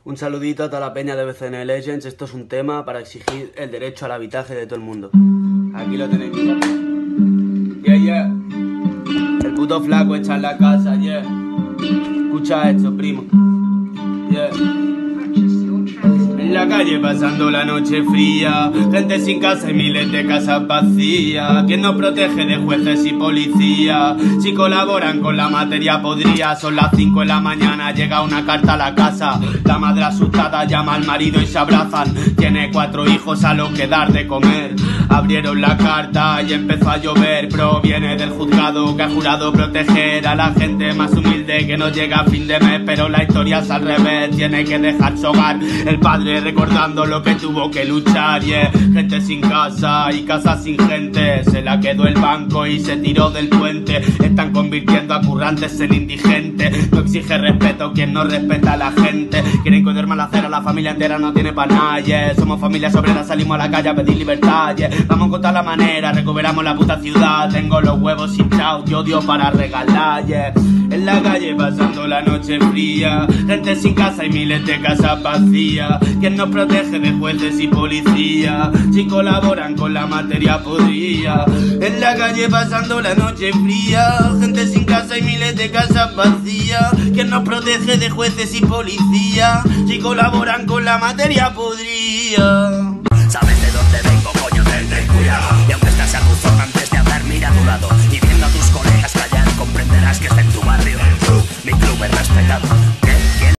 Un saludito a toda la peña de BCN Legends. Esto es un tema para exigir el derecho al habitaje de todo el mundo. Aquí lo tenéis. Yeah. El puto flaco está en la casa, yeah. Escucha esto, primo. Yeah. En la calle pasando la noche fría, gente sin casa y miles de casas vacías. ¿Quién nos protege de jueces y policías? Si colaboran con la materia podría. Son las 5 de la mañana, llega una carta a la casa. La madre asustada llama al marido y se abrazan. Tiene 4 hijos a los que dar de comer. Abrieron la carta y empezó a llover. Proviene del juzgado que ha jurado proteger a la gente más humilde que no llega a fin de mes. Pero la historia es al revés, tiene que dejar su hogar. El padre recordando lo que tuvo que luchar, yeah. Gente sin casa y casa sin gente. Se la quedó el banco y se tiró del puente. Están convirtiendo a currantes en indigentes. No exige respeto quien no respeta a la gente. Quieren que duerma la acera, la familia entera no tiene pa' nadie. Somos familias obreras, salimos a la calle a pedir libertad, yeah. Vamos a encontrar la manera, recuperamos la puta ciudad. Tengo los huevos hinchados y odio para regalar, yeah. En la calle pasando la noche fría, gente sin casa y miles de casas vacías. ¿Quién nos protege de jueces y policías? Si colaboran con la materia podría. En la calle pasando la noche fría, gente sin casa y miles de casas vacías. ¿Quién nos protege de jueces y policías? Si colaboran con la materia podría.